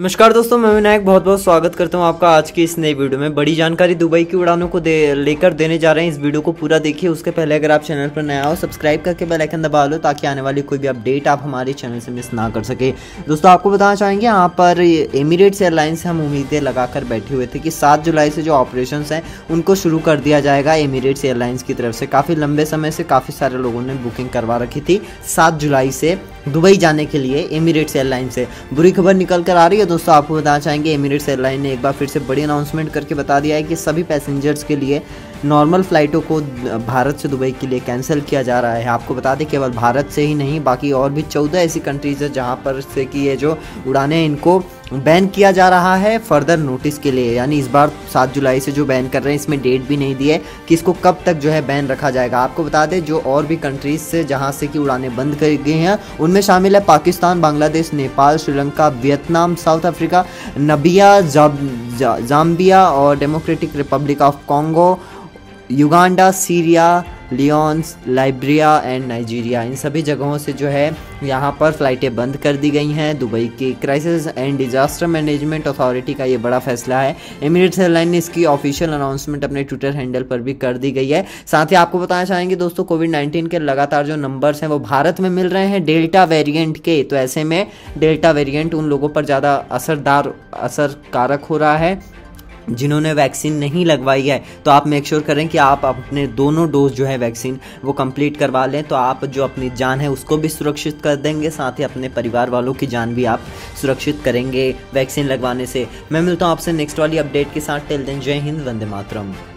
नमस्कार दोस्तों, मैं विनायक बहुत बहुत स्वागत करता हूं आपका आज की इस नई वीडियो में। बड़ी जानकारी दुबई की उड़ानों को लेकर देने जा रहे हैं। इस वीडियो को पूरा देखिए। उसके पहले अगर आप चैनल पर नया हो, सब्सक्राइब करके बेल आइकन दबा लो ताकि आने वाली कोई भी अपडेट आप हमारे चैनल से मिस ना कर सके। दोस्तों, आपको बताना चाहेंगे यहाँ पर एमिरेट्स एयरलाइन से हम उम्मीदें लगाकर बैठे हुए थे कि 7 जुलाई से जो ऑपरेशन हैं उनको शुरू कर दिया जाएगा एमिरेट्स एयरलाइंस की तरफ से। काफ़ी लंबे समय से काफ़ी सारे लोगों ने बुकिंग करवा रखी थी 7 जुलाई से दुबई जाने के लिए एमिरेट्स एयरलाइन से। बुरी खबर निकल कर आ रही है दोस्तों। आपको बताना चाहेंगे एमिरेट्स एयरलाइन ने एक बार फिर से बड़ी अनाउंसमेंट करके बता दिया है कि सभी पैसेंजर्स के लिए नॉर्मल फ़्लाइटों को भारत से दुबई के लिए कैंसिल किया जा रहा है। आपको बता दें केवल भारत से ही नहीं, बाकी और भी 14 ऐसी कंट्रीज़ है जहाँ पर से कि ये जो उड़ानें हैं इनको बैन किया जा रहा है फर्दर नोटिस के लिए। यानी इस बार 7 जुलाई से जो बैन कर रहे हैं, इसमें डेट भी नहीं दी है कि इसको कब तक जो है बैन रखा जाएगा। आपको बता दें जो और भी कंट्रीज़ से जहाँ से कि उड़ानें बंद कर गई हैं उनमें शामिल है Pakistan, Bangladesh, Nepal, Sri Lanka, Vietnam, South Africa, Namibia, Zambia और Democratic Republic of Congo, Uganda, Syria, लियोन्स, लाइब्रिया एंड नाइजीरिया। इन सभी जगहों से जो है यहाँ पर फ़्लाइटें बंद कर दी गई हैं। दुबई की crisis and disaster management authority का ये बड़ा फैसला है। एमिरेट्स एयरलाइन ने इसकी ऑफिशियल अनाउंसमेंट अपने ट्विटर हैंडल पर भी कर दी गई है। साथ ही आपको बताना चाहेंगे दोस्तों, कोविड-19 के लगातार जो नंबर्स हैं वो भारत में मिल रहे हैं डेल्टा वेरिएंट के। तो ऐसे में डेल्टा वेरिएंट उन लोगों पर ज़्यादा असरकारक हो रहा है जिन्होंने वैक्सीन नहीं लगवाई है। तो आप मेक श्योर करें कि आप अपने दोनों डोज जो है वैक्सीन वो कंप्लीट करवा लें। तो आप जो अपनी जान है उसको भी सुरक्षित कर देंगे, साथ ही अपने परिवार वालों की जान भी आप सुरक्षित करेंगे वैक्सीन लगवाने से। मैं मिलता हूँ आपसे नेक्स्ट वाली अपडेट के साथ। टिल देन जय हिंद, वंदे मातरम।